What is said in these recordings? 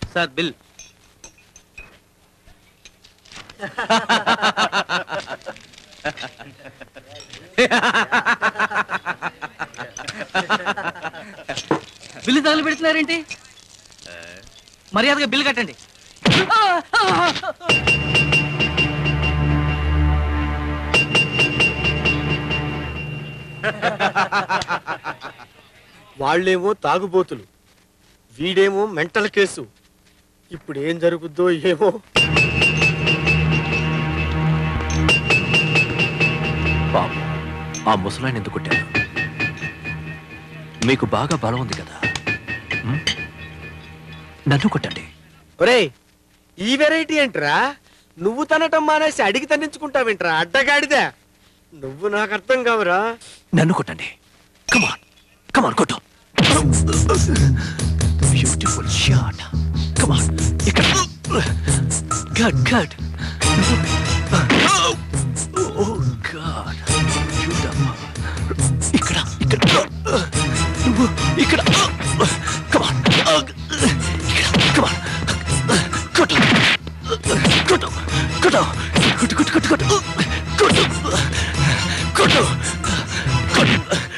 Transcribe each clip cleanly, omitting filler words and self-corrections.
Sir bill. Bill తగలు పెడుతున్నారేంటి? మర్యాదగా బిల్లు కట్టండి. వాళ్ళేమో తాగుబోతులు, వీడేమో మెంటల్ కేసు. ఇప్పుడు ఏం జరుగుద్దో ఏమో. బాబు, ఆ ముసలాన్ని ఎందుకు కొట్టారు? మీకు బాగా బలం ఉంది కదా, నన్ను కొట్టండి. ఒరేయ్, ఈ వెరైటీ ఏంట్రా? నువ్వు తనటం మానేసి అడిగి తన్నించుకుంటావేంట్రా అడ్డగాడిదా? నువ్వు నాకు అర్థం కావురా. నన్ను కొట్టండి. కమాన్ కమాన్, కొట్టు. Beautiful shot. కమాన్, ఇక్కడ. Good good. ఓ గాడ్, ఇక్కడ ఇక్కడ నువ్వు ఇక్కడ. కమాన్, కమాన్, కొట్టు కొట్టు కొట్టు కొట్టు కొట్టు కొట్టు కొట్టు కొట్టు కొట్టు కొట్టు.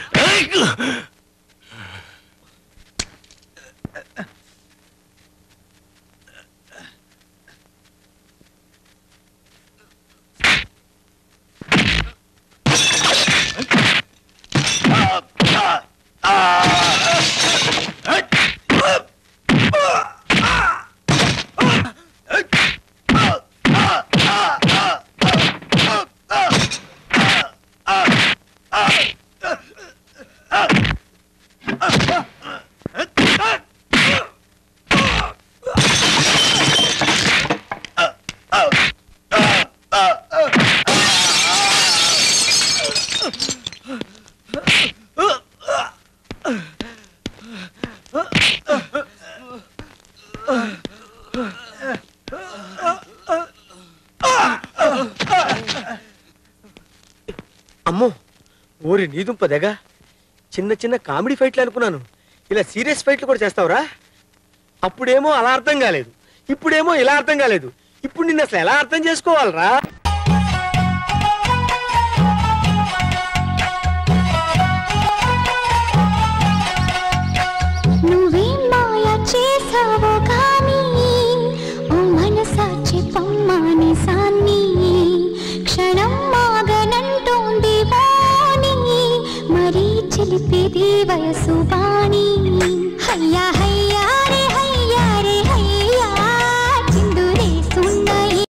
అమ్మో, ఓరి నీదుంపదగా. చిన్న చిన్న కామెడీ ఫైట్లు అనుకున్నాను, ఇలా సీరియస్ ఫైట్లు కూడా చేస్తావురా? అప్పుడేమో అలా అర్థం కాలేదు, ఇప్పుడేమో ఇలా అర్థం కాలేదు. ఇప్పుడు నిన్ను అసలు ఎలా అర్థం చేసుకోవాలరా? వయసు